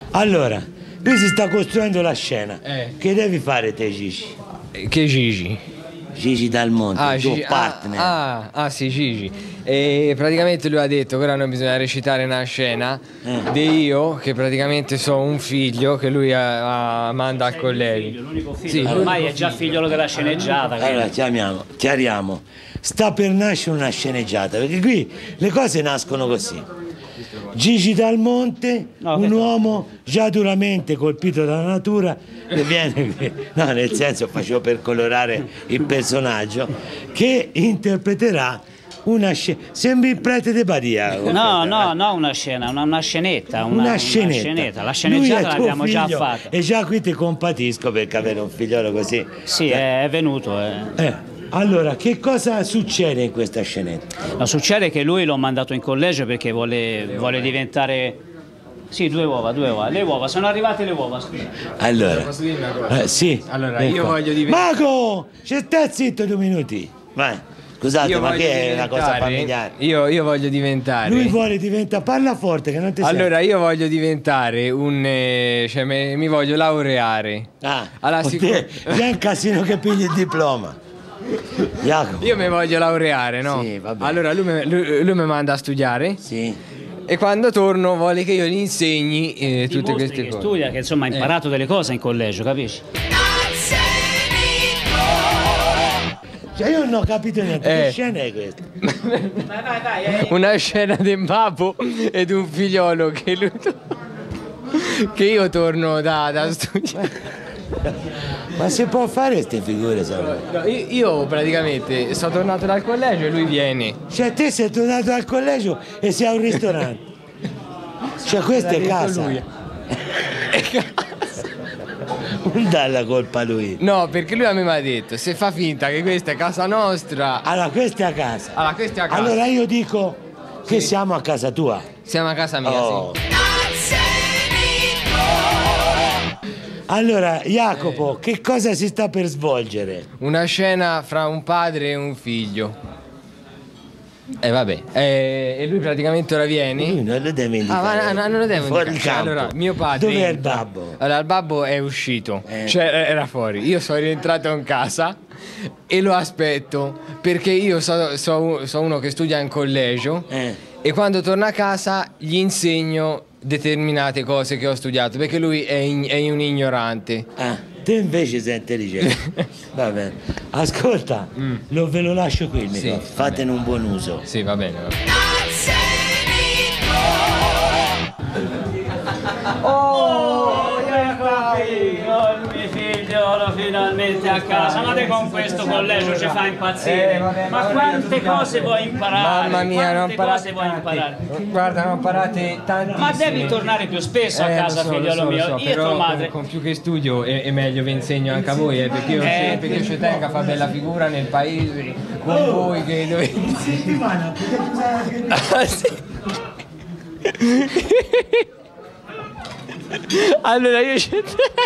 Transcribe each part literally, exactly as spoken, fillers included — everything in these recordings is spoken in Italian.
Allora, lui si sta costruendo la scena. Eh. Che devi fare te, Gigi? Che Gigi? Gigi Dalmonte, Ah, il tuo Gigi, partner. ah, ah, ah, sì, Gigi. E praticamente lui ha detto che ora noi bisogna recitare una scena Eh. di io, che praticamente sono un figlio che lui ha- ha- manda al collegio. L'unico figlio, Sì, ormai l'unico è già figlio. figliolo della sceneggiata. Allora, quindi- chiamiamo, chiariamo. Sta per nascere una sceneggiata, perché qui le cose nascono così. Gigi Dalmonte, No, un che- uomo già duramente colpito dalla natura, che viene qui, no, nel senso facevo per colorare il personaggio, che interpreterà una scena. Sembri il prete de Badia. No, no, no, una scena, una, una scenetta. Una, Una scenetta. scenetta. La Lui sceneggiata è tuo l'abbiamo già figlio, fatta. E già qui ti compatisco perché avere un figliolo così. Sì, è, è venuto. eh. Eh, allora, che cosa succede in questa scenetta? No, succede che lui l'ho mandato in collegio perché vuole, vuole diventare... Sì, due uova, due uova. Le uova, sono arrivate le uova, scusa. Allora, Posso dire una cosa? eh, sì. Allora, ecco. io voglio diventare... Mago! Ci stai zitto due minuti. Vai. Scusate, Io ma voglio che è una cosa diventare- familiare? Io, io voglio diventare... Lui vuole diventare, parla forte che non ti sento. Allora, io voglio diventare un... eh, cioè, me- mi voglio laureare. Ah, alla con sicur- te già è un casino che pigli il diploma. Jacopo. Io mi voglio laureare, no? Sì, vabbè. Allora, lui mi, lui- lui mi manda a studiare Sì. e quando torno vuole che io gli insegni eh, tutte Dimostri queste che cose. studia, che insomma ha Eh. imparato delle cose in collegio, capisci? Cioè io non ho capito niente, Eh. che scena è questa? Vai, vai, vai. Una scena di un babbo ed un figliolo che lui... che io torno da, da studiare. Ma si può fare queste figure, sai? No, io, io praticamente sono tornato dal collegio e lui viene. Cioè te sei tornato al collegio e sei a un ristorante. Cioè questa è L'ha detto casa. lui. Non dà la colpa a lui. No, perché lui a me mi ha detto, se fa finta che questa è casa nostra... Allora questa è a casa. Allora, questa è a casa. Allora io dico che siamo a casa tua. Siamo a casa mia, Oh. sì. Allora, Jacopo, che cosa si sta per svolgere? Una scena fra un padre e un figlio. E eh, vabbè, eh, e lui praticamente ora viene. Lui non lo deve Ah, indicare. ma no, non lo devo Fuori indicare. campo. Allora, mio padre. Dov'è il entra- babbo? Allora, il babbo è uscito, Eh. cioè era fuori. Io sono rientrato in casa e lo aspetto perché io so, so- so uno che studia in collegio Eh. e quando torno a casa gli insegno determinate cose che ho studiato perché lui è, in- è un ignorante. Ah, te invece sei intelligente. Va bene. Ascolta, lo, ve lo lascio qui il Mm. Sì, microfono. va Fatene un buon uso. Sì, va bene. Va bene. Oh, il mio figliolo finalmente a casa. Ma te con questo collegio ci fa impazzire. Ma quante cose vuoi imparare? Mamma mia, quante non imparate cose vuoi imparare? Guarda, non imparate tantissime. Ma devi tornare più spesso a Eh, casa, lo so, lo figliolo so, lo mio. so, Io e però tua madre. Con, con più che studio è, è meglio vi insegno anche a voi, eh, perché io Eh. ci, perché io ci tengo a fare bella figura nel paese con voi che dovete. Settimana, Ah, sì. Allora io ci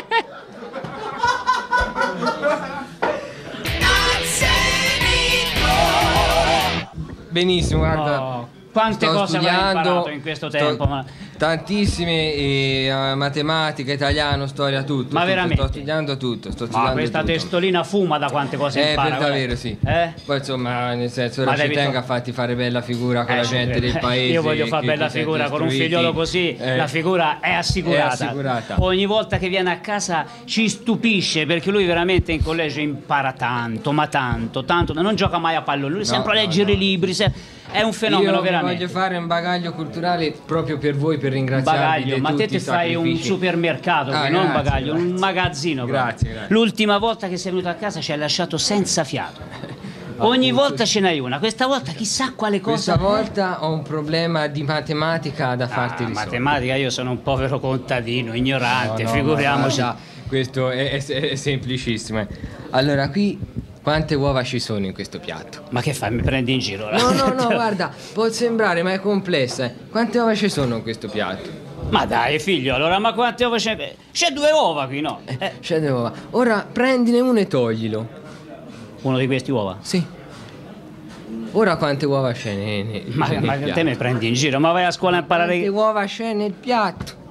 benissimo, guarda. Oh, quante sto cose avrai studiando, imparato in questo sto- tempo? Ma... Tantissime, eh, matematica, italiano, storia, tutto. Ma tutto. veramente? Sto studiando tutto, sto Ma studiando questa tutto. testolina fuma da quante cose Eh, impara. per guarda. davvero, sì. Eh? Poi insomma, nel senso, ora Ma ci devi tengo to- a farti fare bella figura con Eh, la gente del paese. Io voglio fare che bella ti senti figura con un istruiti. figliolo così, Eh, la figura è assicurata. È assicurata. Ogni volta che viene a casa ci stupisce perché lui veramente in collegio impara tanto, ma tanto, tanto, non gioca mai a pallone, lui No, sempre a no, leggere no. libri, se- è un fenomeno Io veramente. voglio fare un bagaglio culturale proprio per voi, per ringraziarvi Bagaglio, di ma te tutti ti i fai un sacrifici. supermercato, Ah, qui, non un grazie, bagaglio, un grazie. magazzino. Grazie, proprio. grazie. L'ultima volta che sei venuto a casa ci hai lasciato senza fiato. Ogni volta ce n'hai una, questa volta chissà quale cosa. Questa volta ho un problema di matematica da farti Ah, risolvere. matematica, io sono un povero contadino, ignorante, No, no, figuriamoci. ma guarda, questo è, è- è semplicissimo. eh. Allora, qui quante uova ci sono in questo piatto? Ma che fai, mi prendi in giro? No, no, no, guarda, può sembrare, ma è complessa. eh. Quante uova ci sono in questo piatto? Ma dai, figlio, allora, ma quante uova c'è? C'è due uova qui, no? Eh, C'è delle uova. Ora prendine uno e toglilo. uno di questi uova? Sì. Ora quante uova c'è ne- ne- Ma, nel ma piatto? te mi prendi in giro, ma vai a scuola a Quante imparare. uova c'è nel piatto?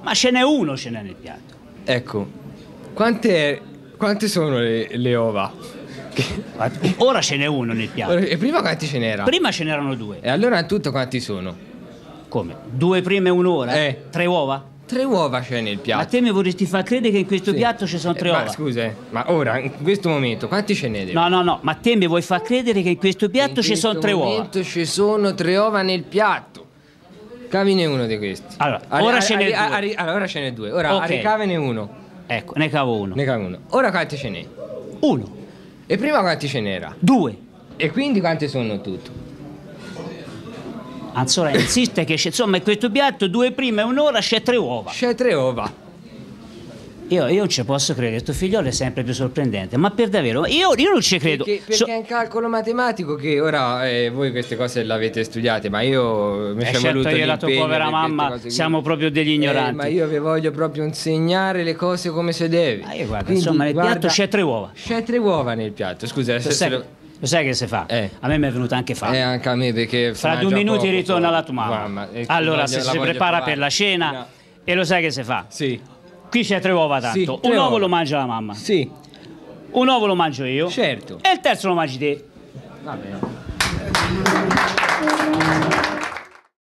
Ma ce n'è uno, ce n'è nel piatto. Ecco, quante, quante sono le, le ova? Ora ce n'è uno nel piatto. E prima quanti ce n'era? Prima ce n'erano due. E allora in tutto quanti sono? Come? Due prime e un'ora? Eh. Tre uova? Tre uova c'è nel Ma piatto. te mi vorresti far credere che in questo Sì. piatto ci sono tre Eh, uova? Ma scusa, eh, ma ora, in questo momento, quanti ce ne devo? No, no, no, ma te mi vuoi far credere che in questo piatto ci sono tre uova? In questo momento ci sono tre uova nel piatto. Cavine uno di questi. Allora, Arri- ora arri- ce n'è arri- due. arri- allora ora ce n'è due. Ora Ok. ricavene uno. Ecco, ne cavo uno. Ne cavi uno. Ora quanti ce n'è? Uno, E prima quanti ce n'era? due. E quindi quanti sono tutto? Anzola insiste che c'è, insomma, in questo piatto due prime e un'ora c'è tre uova. C'è tre uova. Io, io non ci posso credere, sto figliolo è sempre più sorprendente, ma per davvero, io, io non ci credo. Perché, perché So- è un calcolo matematico che ora eh, voi queste cose le avete studiate, ma io mi Eh, ci è certo, voluto io e la tua l'impegno povera per queste mamma cose qui. siamo proprio degli ignoranti. Eh, ma io vi voglio proprio insegnare le cose come si deve. Ma io guarda, Quindi, insomma, nel guarda, piatto c'è tre uova. C'è tre uova nel piatto, scusa. Lo se- se sai, lo- lo sai che si fa? Eh. A me mi è venuta anche fame. Eh, anche a me perché Fra si due mangia minuti poco, ritorna solo. la tua mamma. e Allora, voglio- se la si voglio prepara provare. per la cena, No. e lo sai che si fa? Sì. Qui c'è tre uova tanto. Sì, un tre uovo uova. lo mangia la mamma, Sì, un uovo lo mangio io. certo. E il terzo lo mangi te. Va bene.